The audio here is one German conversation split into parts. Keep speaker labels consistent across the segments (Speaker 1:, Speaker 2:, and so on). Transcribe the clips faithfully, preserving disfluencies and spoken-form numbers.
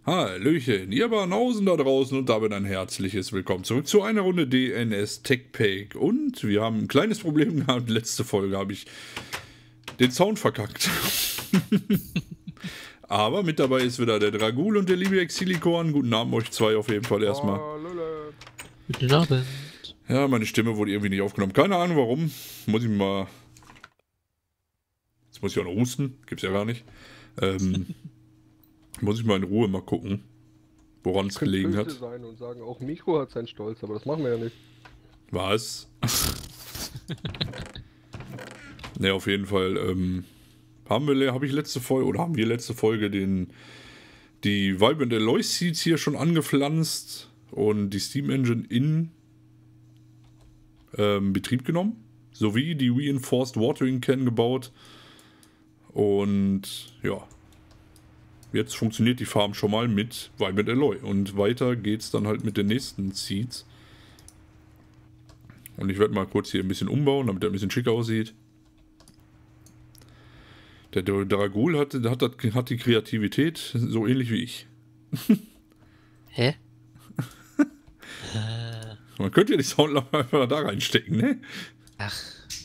Speaker 1: Hallöchen, ihr Banausen da draußen und damit ein herzliches Willkommen zurück zu einer Runde D N S TechPack. Und wir haben ein kleines Problem gehabt. Letzte Folge habe ich den Sound verkackt. Aber mit dabei ist wieder der Dragul und der liebe Exilikorn. Guten Abend euch zwei auf jeden Fall erstmal.
Speaker 2: Hallo.
Speaker 3: Guten Abend.
Speaker 1: Ja, meine Stimme wurde irgendwie nicht aufgenommen. Keine Ahnung warum. Muss ich mal... Jetzt muss ich auch noch husten. Gibt's ja gar nicht. Ähm... Muss ich mal in Ruhe mal gucken, woran es gelegen hat.
Speaker 2: Sein und sagen, auch Mikro hat seinen Stolz, aber das machen wir ja nicht.
Speaker 1: Was? Ne, auf jeden Fall ähm, haben wir, habe ich letzte Folge, oder haben wir letzte Folge den, die Vibrant Alloy Seeds hier schon angepflanzt und die Steam Engine in ähm, Betrieb genommen, sowie die Reinforced Watering Can gebaut und ja. Jetzt funktioniert die Farm schon mal mit Vibrant Alloy. Und weiter geht's dann halt mit den nächsten Seeds. Und ich werde mal kurz hier ein bisschen umbauen, damit er ein bisschen schicker aussieht. Der Dragul hat, hat, hat die Kreativität so ähnlich wie ich.
Speaker 3: Hä?
Speaker 1: Man könnte ja die Soundlampe einfach da reinstecken, ne?
Speaker 3: Ach.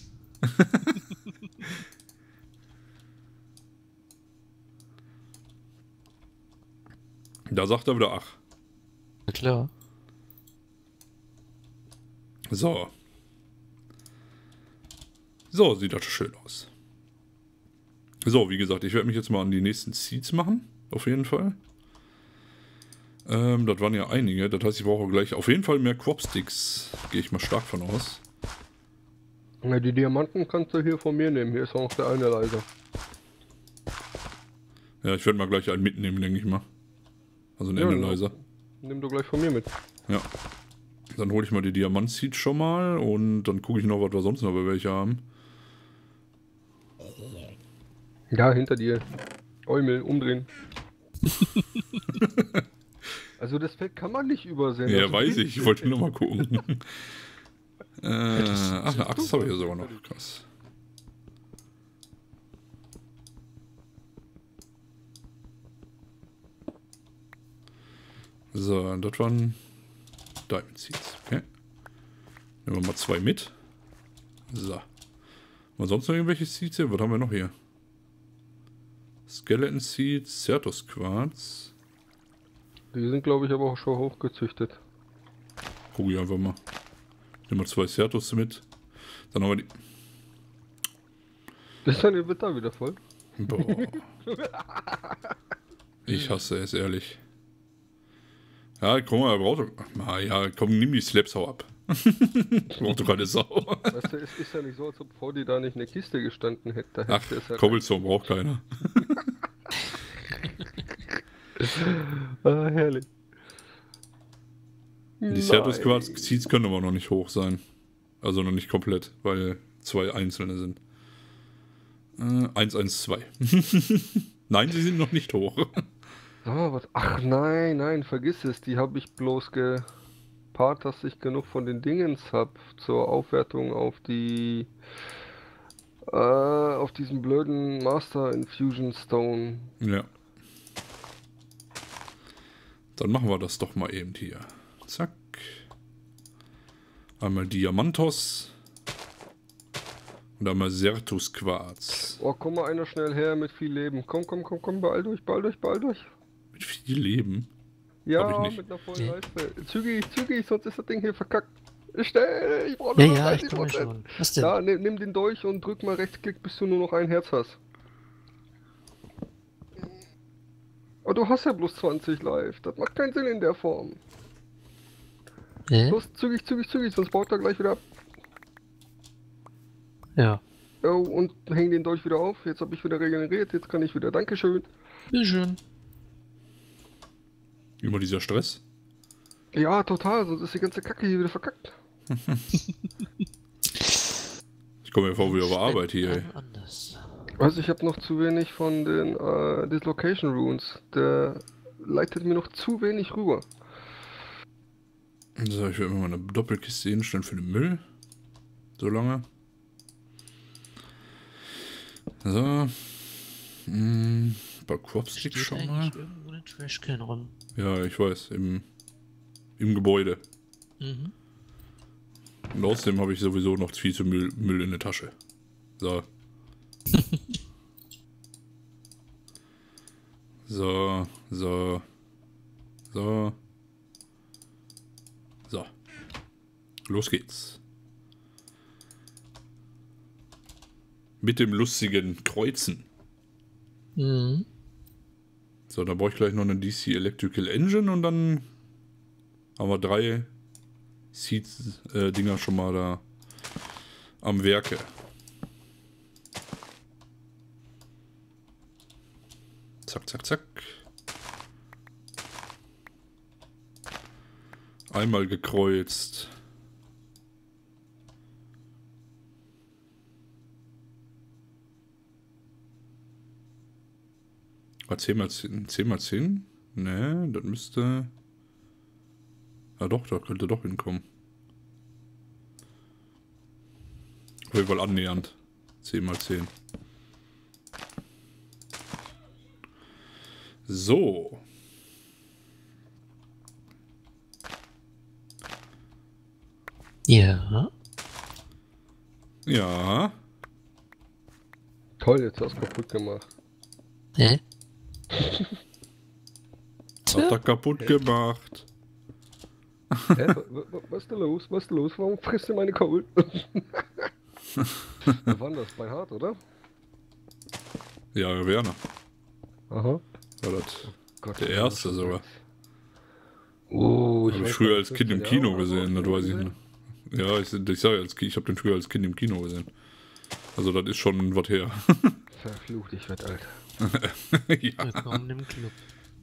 Speaker 1: Da sagt er wieder ach.
Speaker 3: Na klar.
Speaker 1: So. So, sieht das schön aus. So, wie gesagt, ich werde mich jetzt mal an die nächsten Seeds machen. Auf jeden Fall. Ähm, das waren ja einige. Das heißt, ich brauche gleich auf jeden Fall mehr Cropsticks. Gehe ich mal stark von aus.
Speaker 2: Na, die Diamanten kannst du hier von mir nehmen. Hier ist auch noch der Analyzer.
Speaker 1: Ja, ich werde mal gleich einen mitnehmen, denke ich mal. Also ein
Speaker 2: Ja,
Speaker 1: Analyzer.
Speaker 2: Nimm du gleich von mir mit.
Speaker 1: Ja. Dann hole ich mal die Diamant-Seeds schon mal und dann gucke ich noch, was wir sonst noch bei welche haben.
Speaker 2: Ja, hinter dir. Eumel, umdrehen. Also das Feld kann man nicht übersehen.
Speaker 1: Ja,
Speaker 2: also
Speaker 1: weiß ich. Ich wollte nur mal gucken. äh, ach, eine Axt habe ich ja sogar noch. Krass. So, das waren Diamond Seeds. Okay. Nehmen wir mal zwei mit. So. Mal sonst noch irgendwelche Seeds hier? Was haben wir noch hier? Skeleton Seeds, Certus Quarz.
Speaker 2: Die sind, glaube ich, aber auch schon hochgezüchtet.
Speaker 1: Guck ich einfach mal. Nehmen wir zwei Certus mit. Dann haben wir die.
Speaker 2: Ist dein Inventar wieder voll?
Speaker 1: Boah. Ich hasse es, ehrlich. Ja, guck mal, er braucht doch... Ah, ja, komm, nimm die Slaps, hau ab. Braucht doch keine Sau.
Speaker 2: Weißt du, es ist ja nicht so, als ob vor dir da nicht eine Kiste gestanden hätte. Da
Speaker 1: Ach,
Speaker 2: hätte es ja
Speaker 1: Cobblestone braucht keiner.
Speaker 2: ah, herrlich.
Speaker 1: Die Certus Quarz Seeds können aber noch nicht hoch sein. Also noch nicht komplett, weil zwei einzelne sind. Äh, eins eins zwei. Nein, sie sind noch nicht hoch.
Speaker 2: Ah, was? Ach nein, nein, vergiss es. Die habe ich bloß gepaart, dass ich genug von den Dingens habe zur Aufwertung auf die äh, auf diesen blöden Master Infusion Stone.
Speaker 1: Ja. Dann machen wir das doch mal eben hier. Zack. Einmal Diamantos. Und einmal Certus Quarz.
Speaker 2: Oh, komm mal einer schnell her mit viel Leben. Komm, komm, komm, komm, beeil durch, beeil durch, beeil durch.
Speaker 1: Mit viel Leben. Hab ich
Speaker 2: Ja,
Speaker 1: nicht.
Speaker 2: mit einer vollen
Speaker 3: Ja.
Speaker 2: Reife. Zügig, zügig, sonst ist das Ding hier verkackt. Schnell, ich brauche
Speaker 3: Ja,
Speaker 2: nur noch
Speaker 3: ja, ich
Speaker 2: dreißig
Speaker 3: komme
Speaker 2: Prozent.
Speaker 3: schon. Was denn?
Speaker 2: Ja, nimm, nimm den durch und drück mal Rechtsklick, bis du nur noch ein Herz hast. Aber du hast ja bloß zwanzig live. Das macht keinen Sinn in der Form.
Speaker 3: Hä?
Speaker 2: Los, zügig, zügig, zügig, sonst baut er gleich wieder ab.
Speaker 3: Ja.
Speaker 2: Oh, und häng den Dolch wieder auf. Jetzt habe ich wieder regeneriert. Jetzt kann ich wieder. Dankeschön.
Speaker 3: Bitteschön.
Speaker 1: Immer dieser Stress.
Speaker 2: Ja, total. Sonst ist die ganze Kacke hier wieder verkackt.
Speaker 1: Ich komme mir vor wie auf Arbeit hier. Ey.
Speaker 3: Anders.
Speaker 2: Also ich habe noch zu wenig von den äh, Dislocation Runes. Der leitet mir noch zu wenig rüber.
Speaker 1: So, ich werde mal eine Doppelkiste hinstellen für den Müll. So lange. So. Hm, ein paar Cropsticks
Speaker 3: Steht
Speaker 1: schon mal.
Speaker 3: eigentlich irgendwo denn Trashcan rum.
Speaker 1: Ja, ich weiß, im, im Gebäude.
Speaker 3: Mhm.
Speaker 1: Und außerdem habe ich sowieso noch viel zu Müll, Müll in der Tasche. So. So, so, so. So. Los geht's. Mit dem lustigen Kreuzen.
Speaker 3: Mhm.
Speaker 1: So, da brauche ich gleich noch eine D C Electrical Engine und dann haben wir drei Seeds-Dinger schon mal da am Werke. Zack, zack, zack. Einmal gekreuzt. War zehn mal zehn? zehn mal zehn? Ne, das müsste... Ja doch, da könnte doch hinkommen. Auf jeden Fall annähernd. zehn mal zehn. So.
Speaker 3: Ja.
Speaker 1: Ja.
Speaker 2: Toll, jetzt hast du kaputt gemacht.
Speaker 3: Hä?
Speaker 1: Hat er kaputt gemacht.
Speaker 2: Hä? wa- wa- Was ist da los? Was ist da los? Warum frisst du meine Kohl? Wo war denn das? Bei Hart, oder?
Speaker 1: Ja, Werner.
Speaker 2: Aha.
Speaker 1: War das
Speaker 2: Gott,
Speaker 1: der
Speaker 2: das
Speaker 1: erste
Speaker 2: ist
Speaker 1: sogar.
Speaker 2: Oh,
Speaker 1: Habe ich
Speaker 2: weiß
Speaker 1: früher
Speaker 2: gar
Speaker 1: als
Speaker 2: nicht,
Speaker 1: Kind im
Speaker 2: fünfzehn
Speaker 1: Kino
Speaker 2: Jahre oder so
Speaker 1: gesehen,
Speaker 2: hast
Speaker 1: das
Speaker 2: du
Speaker 1: weiß ich
Speaker 2: gesehen?
Speaker 1: nicht. Ja, ich, ich sage als Kind, ich habe den früher als Kind im Kino gesehen. Also das ist schon was her.
Speaker 2: Verflucht, ich werd alt.
Speaker 1: Ja.
Speaker 3: Willkommen im Club.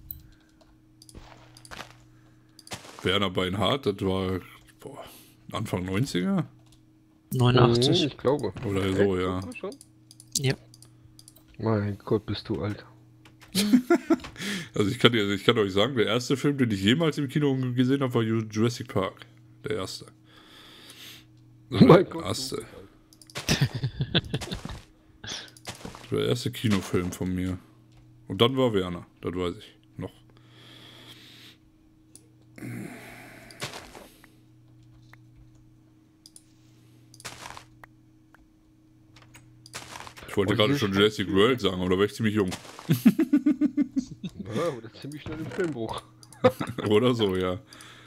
Speaker 1: Werner Beinhardt, das war boah, Anfang neunziger?
Speaker 2: Mhm,
Speaker 3: neunundachtzig.
Speaker 2: ich glaube.
Speaker 1: Oder so,
Speaker 2: Echt?
Speaker 1: ja.
Speaker 2: So früh schon?
Speaker 3: Ja.
Speaker 2: Mein Gott, bist du alt.
Speaker 1: Also ich kann, dir, ich kann euch sagen, der erste Film, den ich jemals im Kino gesehen habe, war Jurassic Park. Der erste. Das war
Speaker 2: Mein
Speaker 1: der
Speaker 2: Gott, du
Speaker 1: erste.
Speaker 2: bist alt.
Speaker 1: Das war der erste Kinofilm von mir. Und dann war Werner, das weiß ich noch. Ich wollte
Speaker 2: Oh,
Speaker 1: gerade
Speaker 2: hier
Speaker 1: schon
Speaker 2: steht
Speaker 1: Jurassic
Speaker 2: viel.
Speaker 1: World sagen, aber da war ich ziemlich jung.
Speaker 2: Ja, oder ziemlich schnell im Filmbruch.
Speaker 1: Oder so, ja.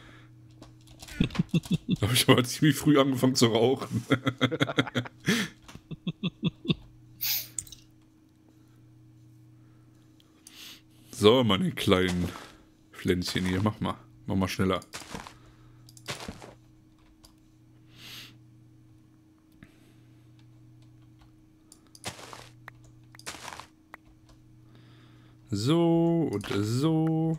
Speaker 1: Da habe ich aber ziemlich früh angefangen zu rauchen. So, meine kleinen Pflänzchen hier, mach mal. Mach mal schneller. So und so.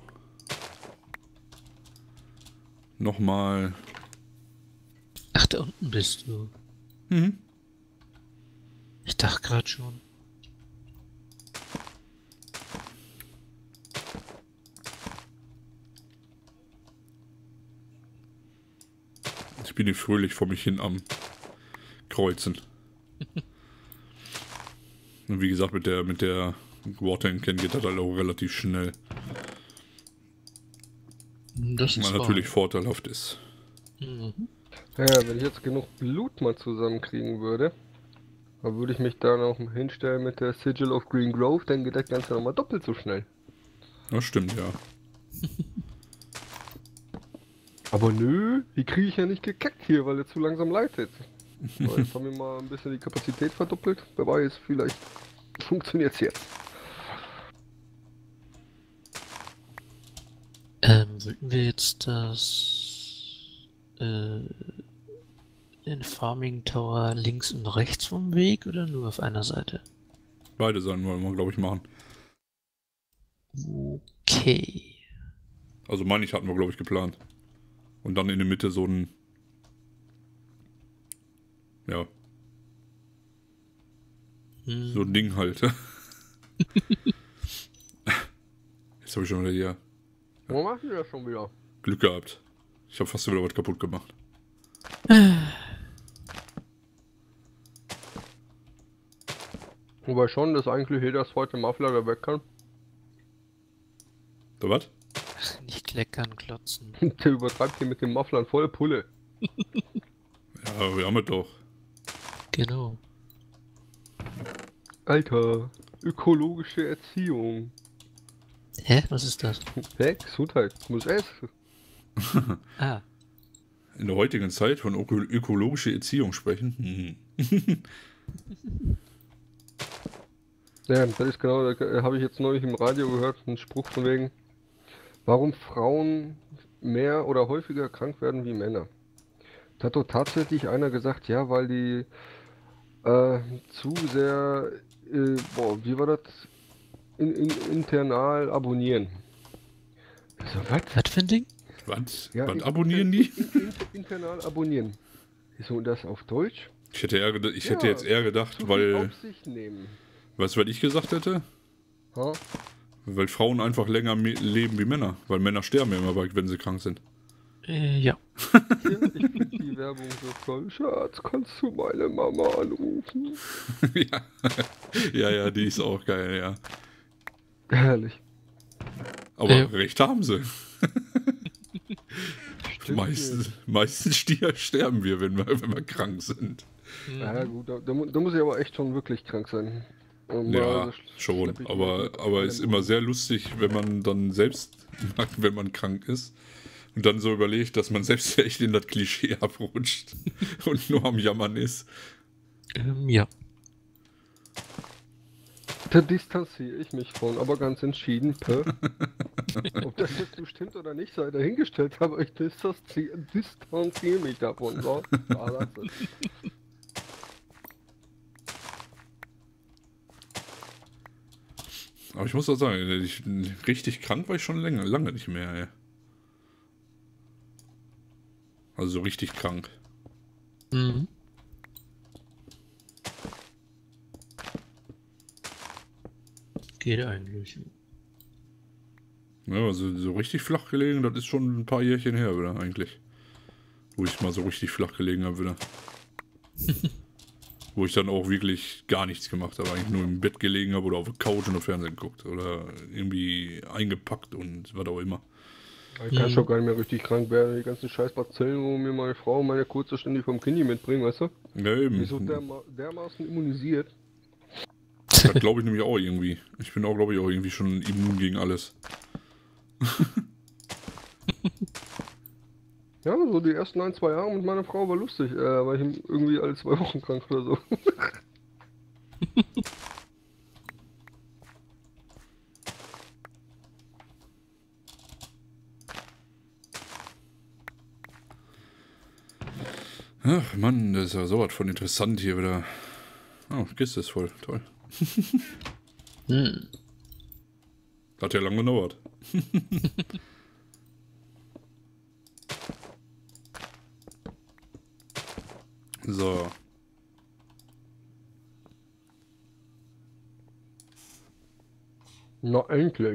Speaker 1: Nochmal.
Speaker 3: Ach, da unten bist du.
Speaker 1: Mhm.
Speaker 3: Ich dachte gerade schon.
Speaker 1: Ich bin hier fröhlich vor mich hin am Kreuzen. Und wie gesagt, mit der, mit der Water-Can geht das halt auch relativ schnell.
Speaker 3: Das ist
Speaker 1: Was
Speaker 3: wahr.
Speaker 1: natürlich vorteilhaft ist.
Speaker 3: Mhm.
Speaker 2: Ja, wenn ich jetzt genug Blut mal zusammenkriegen würde, dann würde ich mich da noch hinstellen mit der Sigil of Green Grove, dann geht das Ganze nochmal doppelt so schnell.
Speaker 1: Das stimmt, ja.
Speaker 2: Aber nö, die kriege ich ja nicht gekackt hier, weil er zu langsam leitet. Aber jetzt haben wir mal ein bisschen die Kapazität verdoppelt. Wer weiß, vielleicht funktioniert es jetzt.
Speaker 3: Ähm, wollten wir jetzt das äh, den Farming Tower links und rechts vom Weg oder nur auf einer Seite?
Speaker 1: Beide Seiten wollen wir, glaube ich, machen.
Speaker 3: Okay.
Speaker 1: Also meine ich, hatten wir, glaube ich, geplant. Und dann in der Mitte so ein... Ja,
Speaker 3: Hm.
Speaker 1: so ein Ding halt. Jetzt habe ich schon wieder hier
Speaker 2: Wo machen wir das schon wieder?
Speaker 1: Glück gehabt. Ich habe fast wieder was kaputt gemacht.
Speaker 2: Wobei schon, dass eigentlich jeder zweite Muffler, der weg kann.
Speaker 1: Da was?
Speaker 3: Nicht kleckern, klotzen.
Speaker 2: Der übertreibt hier mit dem Mufflern voll Pulle.
Speaker 1: Ja, wir haben es doch.
Speaker 3: Genau.
Speaker 2: Alter, ökologische Erziehung.
Speaker 3: Hä? Was ist das?
Speaker 2: Hä? Gesundheit, muss essen.
Speaker 3: Ah,
Speaker 1: In der heutigen Zeit von öko ökologischer Erziehung sprechen. Hm.
Speaker 2: Ja, das ist genau, da habe ich jetzt neulich im Radio gehört, einen Spruch von wegen, warum Frauen mehr oder häufiger krank werden wie Männer. Da hat doch tatsächlich einer gesagt, ja, weil die äh, zu sehr, äh, boah, wie war das, in, in, internal abonnieren. So, was?
Speaker 3: was für ein Ding?
Speaker 1: Was?
Speaker 2: Ja,
Speaker 1: Was
Speaker 2: in-
Speaker 1: abonnieren die?
Speaker 2: in- in- internal abonnieren. So, und das auf Deutsch?
Speaker 1: Ich hätte, eher, ged- ich hätte
Speaker 2: Ja,
Speaker 1: jetzt eher gedacht,
Speaker 2: Zu viel
Speaker 1: weil.
Speaker 2: auf sich nehmen.
Speaker 1: Weißt du, was ich gesagt hätte?
Speaker 2: Ha?
Speaker 1: Weil Frauen einfach länger me- leben wie Männer. Weil Männer sterben ja immer bald, wenn sie krank sind.
Speaker 3: Äh, ja.
Speaker 2: Ja, ich finde die Werbung so toll. Schatz, kannst du meine Mama anrufen?
Speaker 1: ja. ja, ja, die ist auch geil, ja.
Speaker 2: Herrlich.
Speaker 1: Aber
Speaker 3: Ja.
Speaker 1: recht haben sie.
Speaker 2: Stimmt
Speaker 1: Meistens, meistens stier- sterben wir, wenn wir, wenn wir krank sind.
Speaker 3: Mhm.
Speaker 2: Ja gut, da, da, mu- da muss ich aber echt schon wirklich krank sein. Und
Speaker 1: Ja,
Speaker 2: da sch-
Speaker 1: schon.
Speaker 2: schlepp ich
Speaker 1: Aber,
Speaker 2: mich mit
Speaker 1: aber
Speaker 2: allem
Speaker 1: ist
Speaker 2: um.
Speaker 1: immer sehr lustig, wenn man dann selbst, wenn man krank ist und dann so überlegt, dass man selbst echt in das Klischee abrutscht und nur am Jammern ist.
Speaker 3: Ähm, ja.
Speaker 2: Da distanziere ich mich von, aber ganz entschieden. Pö. Ob das jetzt so stimmt oder nicht, sei dahingestellt, aber ich distanziere, distanziere mich davon. So, da lass es.
Speaker 1: Aber ich muss auch sagen, ich, richtig krank war ich schon lange, lange nicht mehr. Ey. Also so richtig krank.
Speaker 3: Mhm. Geht eigentlich.
Speaker 1: Ja, also so richtig flach gelegen, das ist schon ein paar Jährchen her wieder eigentlich. Wo ich mal so richtig flach gelegen habe wieder. Wo ich dann auch wirklich gar nichts gemacht habe. Eigentlich nur im Bett gelegen habe oder auf der Couch und auf Fernsehen geguckt. Oder irgendwie eingepackt und was auch immer.
Speaker 2: Ich kann
Speaker 3: Mhm.
Speaker 2: schon gar nicht mehr richtig krank werden. Die ganzen scheiß Bazillen, wo mir meine Frau und meine Kurze ständig vom Kindi mitbringen, weißt du?
Speaker 1: Ja, eben.
Speaker 2: Die ist so derma dermaßen immunisiert.
Speaker 1: Das glaube ich nämlich auch irgendwie. Ich bin auch, glaube ich, auch irgendwie schon immun gegen alles.
Speaker 2: Ja, so die ersten ein, zwei Jahre mit meiner Frau war lustig. Äh, war ich irgendwie alle zwei Wochen krank oder so.
Speaker 1: Ach Mann, das ist ja sowas von interessant hier wieder. Oh, die Kiste ist voll. Toll.
Speaker 3: Hm.
Speaker 1: Hat ja lange gedauert. So.
Speaker 2: Na, endlich.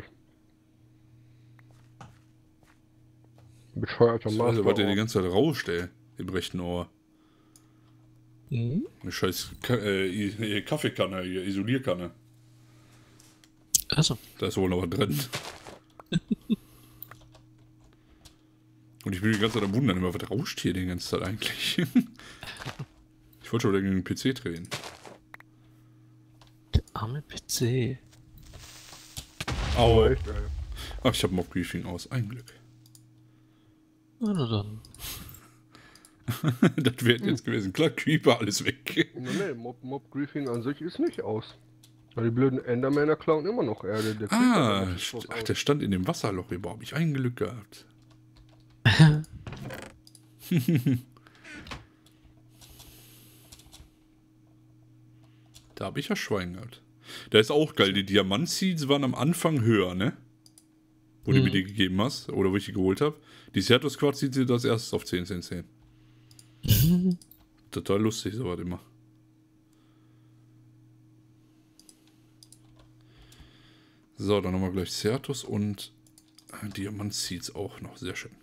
Speaker 2: Bescheuerter
Speaker 1: Scheiße, was der die
Speaker 2: Master.
Speaker 1: ganze Zeit rauscht, ey. Im rechten Ohr.
Speaker 3: Mhm.
Speaker 1: Eine scheiß Ka äh, I- nee, Kaffeekanne, hier, Isolierkanne.
Speaker 3: Also,
Speaker 1: Da ist wohl noch was drin. Und ich bin die ganze Zeit am Wundern, immer, was rauscht hier die ganze Zeit eigentlich? Ich wollte schon wieder gegen den P C drehen.
Speaker 3: der arme P C.
Speaker 1: Au.
Speaker 2: Echt, ey.
Speaker 1: Ach, ich habe Mob Briefing aus. Ein Glück.
Speaker 3: Na, na dann.
Speaker 1: Das wäre jetzt gewesen. Klar, Creeper, alles weg.
Speaker 2: Nee, nee, Mob, Mob Griefing an sich ist nicht aus. Weil die blöden Endermänner klauen immer noch Erde. Der kriegt
Speaker 1: Ah,
Speaker 2: aber nicht was
Speaker 1: ach,
Speaker 2: aus.
Speaker 1: der stand in dem Wasserloch. Über habe ich ein Glück gehabt. Da habe ich ja Schwein gehabt. Da ist auch geil. Die Diamant-Seeds waren am Anfang höher, ne? Wo du
Speaker 3: Mhm.
Speaker 1: mir die gegeben hast. Oder wo ich die geholt habe. Die Certus Quartz sieht sie das erst auf zehn, zehn, zehn. Total lustig, sowas immer. So, dann haben wir gleich Certus und äh, Diamant Seeds auch noch. Sehr schön.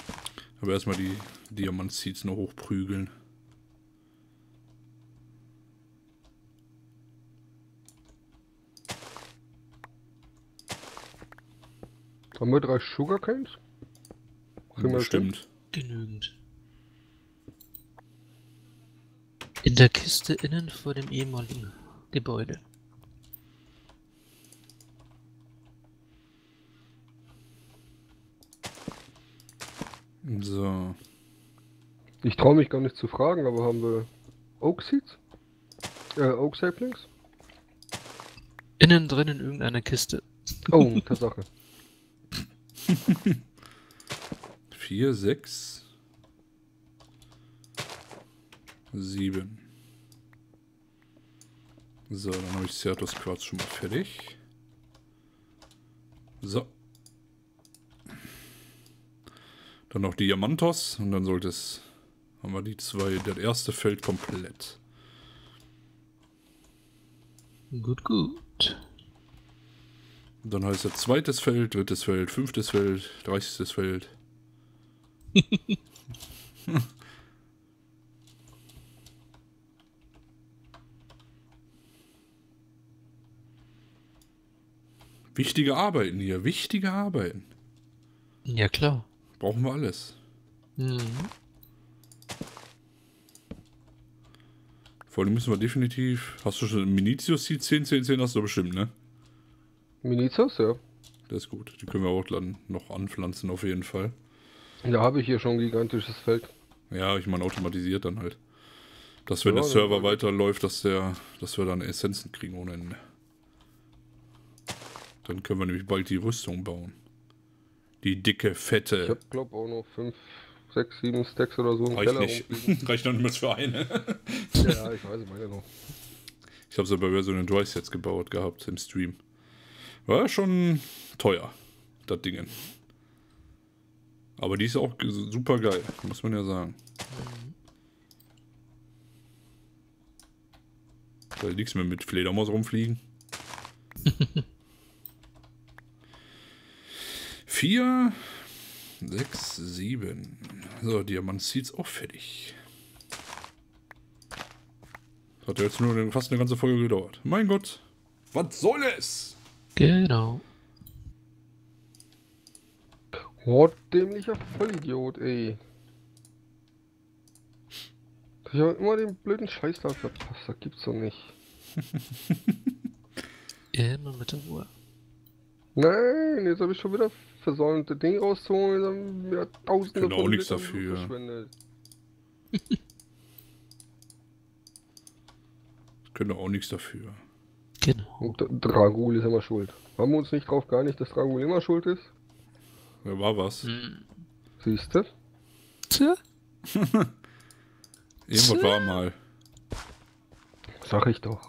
Speaker 1: Aber erstmal die Diamant Seeds noch hochprügeln.
Speaker 2: Haben wir drei Sugarcanes? Kriegen wir das hin?
Speaker 1: Bestimmt.
Speaker 3: Genügend. In der Kiste innen vor dem ehemaligen Gebäude.
Speaker 1: So.
Speaker 2: Ich traue mich gar nicht zu fragen, aber haben wir Oak Seeds? Äh, Oak Saplings?
Speaker 3: Innen drin in irgendeiner Kiste.
Speaker 2: Oh, Tatsache.
Speaker 1: Vier, sechs, sieben. So, dann habe ich Certus Quarz schon mal fertig. So. Dann noch Diamantos und dann sollte es. Haben wir die zwei. Das erste Feld komplett.
Speaker 3: Gut, gut.
Speaker 1: Und dann heißt es zweites Feld, drittes Feld, fünftes Feld, dreißigstes Feld. Wichtige Arbeiten hier, wichtige Arbeiten.
Speaker 3: Ja, klar.
Speaker 1: Brauchen wir alles.
Speaker 3: Mhm.
Speaker 1: Vor allem müssen wir definitiv. Hast du schon Minitius Seed zehn, zehn, zehn hast du bestimmt, ne?
Speaker 2: Minizos, ja.
Speaker 1: Das ist gut. Die können wir auch dann noch anpflanzen, auf jeden Fall.
Speaker 2: Da habe ich hier schon ein gigantisches Feld.
Speaker 1: Ja, ich meine automatisiert dann halt. Dass wenn
Speaker 2: Ja,
Speaker 1: der
Speaker 2: das
Speaker 1: Server
Speaker 2: war-
Speaker 1: weiterläuft, dass der, dass wir dann Essenzen kriegen ohne Ende. Dann können wir nämlich bald die Rüstung bauen. Die dicke,
Speaker 2: Ich
Speaker 1: fette.
Speaker 2: habe glaube auch noch fünf, sechs, sieben Stacks oder so im
Speaker 1: Reicht
Speaker 2: Keller
Speaker 1: nicht.
Speaker 2: rumfliegen.
Speaker 1: Reicht noch nicht mehr für eine.
Speaker 2: Ja, ich weiß, meine noch.
Speaker 1: Ich habe sie bei Version Dry jetzt gebaut gehabt im Stream. War schon teuer, das Ding. Aber die ist auch ge- super geil, muss man ja sagen. Da nichts mehr mit Fledermaus rumfliegen. Vier, sechs, sieben. So, Diamant Seeds auch fertig. Hat ja jetzt nur eine- fast eine ganze Folge gedauert. Mein Gott, was soll es?
Speaker 3: Genau.
Speaker 2: Oh, dämlicher Vollidiot, ey. Ich habe immer den blöden Scheiß da verpasst, das gibt's doch nicht.
Speaker 3: Immer mit der Ruhe.
Speaker 2: Nein, jetzt habe ich schon wieder versäumt, das Ding rauszuholen, dann wieder tausende
Speaker 1: Können auch
Speaker 2: von
Speaker 1: nichts
Speaker 2: Litern Blut
Speaker 1: dafür.
Speaker 2: verschwendet.
Speaker 1: Können doch auch nichts dafür.
Speaker 3: Genau.
Speaker 2: Und D- Dragul ist immer schuld. Haben wir uns nicht drauf geeinigt, dass Dragul immer schuld ist?
Speaker 1: Ja, war was.
Speaker 3: Hm.
Speaker 2: Siehste?
Speaker 3: Tja.
Speaker 1: Irgendwas war mal.
Speaker 2: Sag ich doch.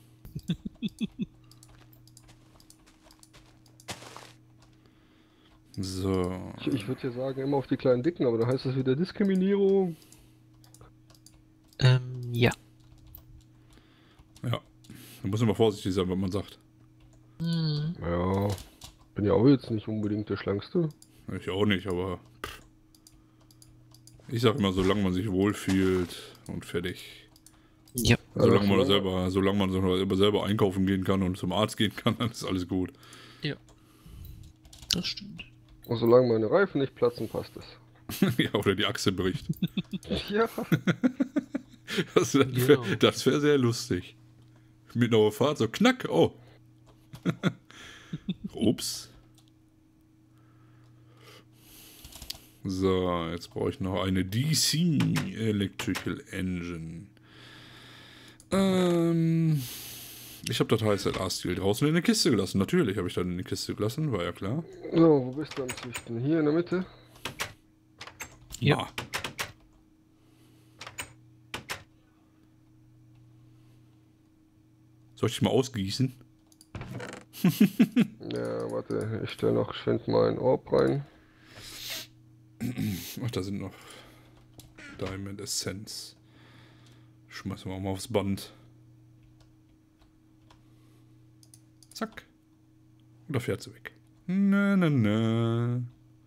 Speaker 1: So.
Speaker 2: Ich, ich würde ja sagen, immer auf die kleinen Dicken, aber dann heißt das wieder Diskriminierung.
Speaker 3: Ähm, ja.
Speaker 1: Ja. Da muss man mal vorsichtig sein, was man sagt.
Speaker 3: Hm.
Speaker 2: Ja, bin ja auch jetzt nicht unbedingt der Schlankste.
Speaker 1: Ich auch nicht, aber. Pff. Ich sag immer, solange man sich wohlfühlt und fertig.
Speaker 3: Ja.
Speaker 2: Ja,
Speaker 1: Solange
Speaker 2: das
Speaker 1: man
Speaker 2: war-
Speaker 1: selber, solange man selber selber einkaufen gehen kann und zum Arzt gehen kann, dann ist alles gut.
Speaker 3: Das stimmt.
Speaker 2: Und solange meine Reifen nicht platzen, passt es.
Speaker 1: Ja, oder die Achse bricht.
Speaker 2: Ja,
Speaker 1: Das, das
Speaker 3: Genau.
Speaker 1: wäre das wär sehr lustig. Mit einer Fahrt so knack, oh. Ups. So, jetzt brauche ich noch eine D C Electrical Engine. Ähm, ich habe das H S L A-Stil draußen in der Kiste gelassen. Natürlich habe ich das in die Kiste gelassen, war ja klar.
Speaker 2: so, wo bist du am Züchten? Hier in der Mitte?
Speaker 3: Ja.
Speaker 1: Ah. Soll ich dich mal ausgießen?
Speaker 2: Ja, warte, ich stelle noch geschwind mal ein Orb rein.
Speaker 1: Ach, da sind noch Diamond Essence. Schmeißen wir auch mal aufs Band. Zack. Und da fährt sie weg. Na, na, na.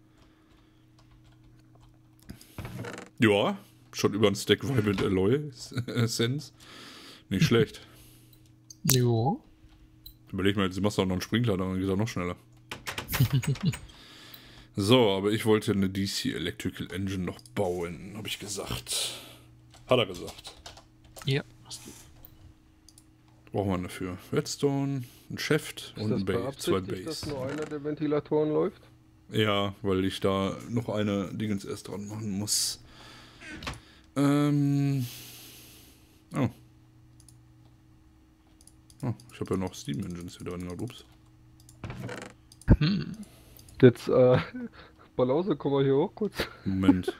Speaker 1: Ja, schon über ein Stack Vibrant Alloy Essence. Nicht schlecht.
Speaker 3: Jo.
Speaker 1: Überleg mal, jetzt machst du auch noch einen Sprinkler, dann geht er noch schneller. So, aber ich wollte eine D C Electrical Engine noch bauen, habe ich gesagt. Hat er gesagt.
Speaker 3: Ja.
Speaker 1: Brauchen wir dafür Redstone, ein Shaft und ein Base, zwei
Speaker 2: beabsichtigt, dass
Speaker 1: Base.
Speaker 2: nur einer der Ventilatoren läuft?
Speaker 1: Ja, weil ich da noch eine Dingens erst dran machen muss. Ähm. Oh. Oh, ich habe ja noch Steam Engines hier drin. Ups.
Speaker 3: Hm.
Speaker 2: Jetzt, äh, Balause, komm mal hier hoch kurz.
Speaker 1: Moment.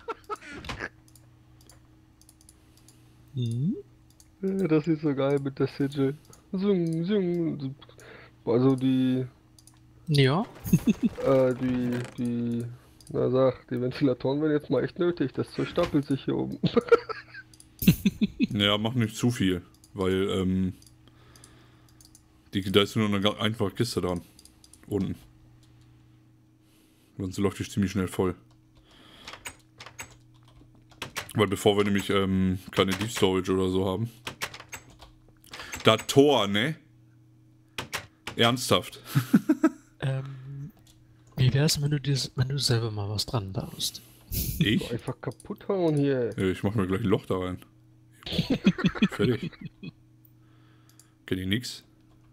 Speaker 3: Hm.
Speaker 2: Ja, das ist so geil mit der Sigil. Sung, sung. Also die,
Speaker 3: Ja.
Speaker 2: äh, die, die, na sag, die Ventilatoren werden jetzt mal echt nötig. Das Zeug stapelt sich hier oben.
Speaker 1: Ja, mach nicht zu viel, weil, ähm. Die, da ist nur eine ganz einfache Kiste dran. Unten. Sonst läuft die ziemlich schnell voll. Weil bevor wir nämlich ähm, keine Deep Storage oder so haben. Da Tor, ne? Ernsthaft.
Speaker 3: Ähm, wie wär's, wenn du dir, wenn du selber mal was dran baust?
Speaker 1: Ich?
Speaker 2: Einfach kaputt hauen hier.
Speaker 1: Ja, ich mach mir gleich ein Loch da rein. Fertig. Kenn ich nix.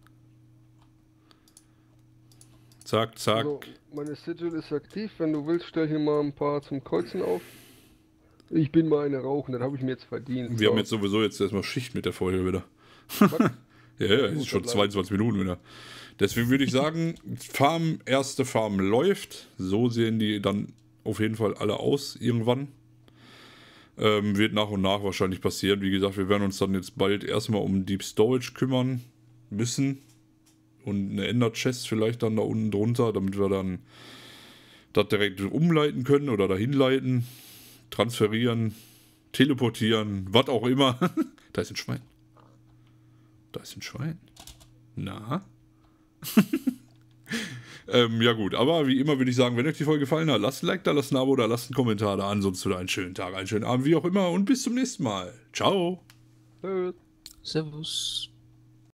Speaker 1: Zack, zack.
Speaker 2: Also, meine Sigil ist aktiv. Wenn du willst, stell hier mal ein paar zum Kreuzen auf. Ich bin mal eine rauchen, das habe ich mir jetzt verdient.
Speaker 1: Wir
Speaker 2: so.
Speaker 1: haben jetzt sowieso jetzt erstmal Schicht mit der Folge wieder.
Speaker 2: Was?
Speaker 1: Ja, ja, es
Speaker 2: Gut,
Speaker 1: ist schon
Speaker 2: dann bleiben.
Speaker 1: zweiundzwanzig Minuten wieder. Deswegen würde ich sagen, Farm, erste Farm läuft. So sehen die dann auf jeden Fall alle aus irgendwann. Ähm, wird nach und nach wahrscheinlich passieren. Wie gesagt, wir werden uns dann jetzt bald erstmal um Deep Storage kümmern müssen. Und eine Ender Chest vielleicht dann da unten drunter, damit wir dann das direkt umleiten können oder dahin leiten, transferieren, teleportieren, was auch immer. Da ist ein Schwein. Da ist ein Schwein. Na? ähm, ja gut, aber wie immer würde ich sagen, wenn euch die Folge gefallen hat, lasst ein Like da, lasst ein Abo da, lasst einen Kommentar da. Ansonsten einen schönen Tag, einen schönen Abend, wie auch immer und bis zum nächsten Mal. Ciao.
Speaker 2: Tschüss.
Speaker 3: Servus.